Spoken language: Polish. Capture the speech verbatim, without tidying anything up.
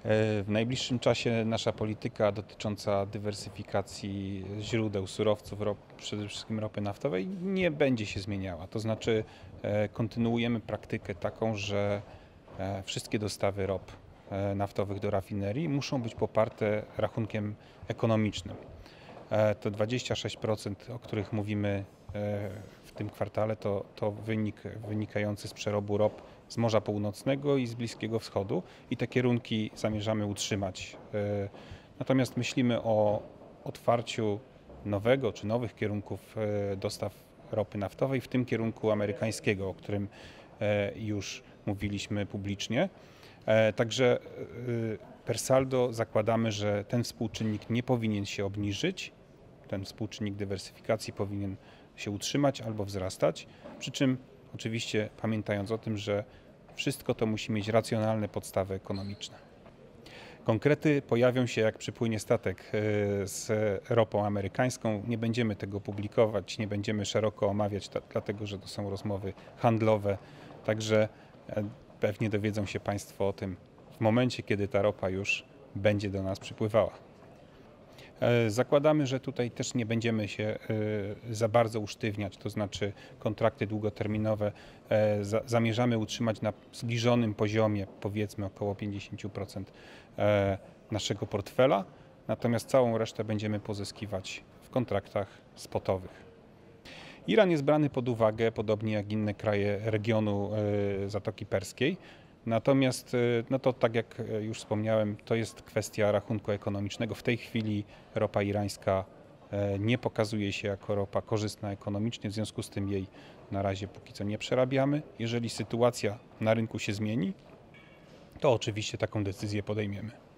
W najbliższym czasie nasza polityka dotycząca dywersyfikacji źródeł surowców, rop, przede wszystkim ropy naftowej, nie będzie się zmieniała. To znaczy e, kontynuujemy praktykę taką, że e, wszystkie dostawy rop e, naftowych do rafinerii muszą być poparte rachunkiem ekonomicznym. E, to dwadzieścia sześć procent, o których mówimy e, w tym kwartale, to, to wynik wynikający z przerobu rop z Morza Północnego i z Bliskiego Wschodu i te kierunki zamierzamy utrzymać. Natomiast myślimy o otwarciu nowego czy nowych kierunków dostaw ropy naftowej, w tym kierunku amerykańskiego, o którym już mówiliśmy publicznie. Także per saldo zakładamy, że ten współczynnik nie powinien się obniżyć, ten współczynnik dywersyfikacji powinien się utrzymać albo wzrastać, przy czym oczywiście pamiętając o tym, że wszystko to musi mieć racjonalne podstawy ekonomiczne. Konkrety pojawią się, jak przypłynie statek z ropą amerykańską. Nie będziemy tego publikować, nie będziemy szeroko omawiać, dlatego że to są rozmowy handlowe. Także pewnie dowiedzą się Państwo o tym w momencie, kiedy ta ropa już będzie do nas przypływała. Zakładamy, że tutaj też nie będziemy się za bardzo usztywniać, to znaczy kontrakty długoterminowe zamierzamy utrzymać na zbliżonym poziomie, powiedzmy około pięćdziesiąt procent naszego portfela, natomiast całą resztę będziemy pozyskiwać w kontraktach spotowych. Iran jest brany pod uwagę, podobnie jak inne kraje regionu Zatoki Perskiej. Natomiast, no to tak jak już wspomniałem, to jest kwestia rachunku ekonomicznego. W tej chwili ropa irańska nie pokazuje się jako ropa korzystna ekonomicznie, w związku z tym jej na razie póki co nie przerabiamy. Jeżeli sytuacja na rynku się zmieni, to oczywiście taką decyzję podejmiemy.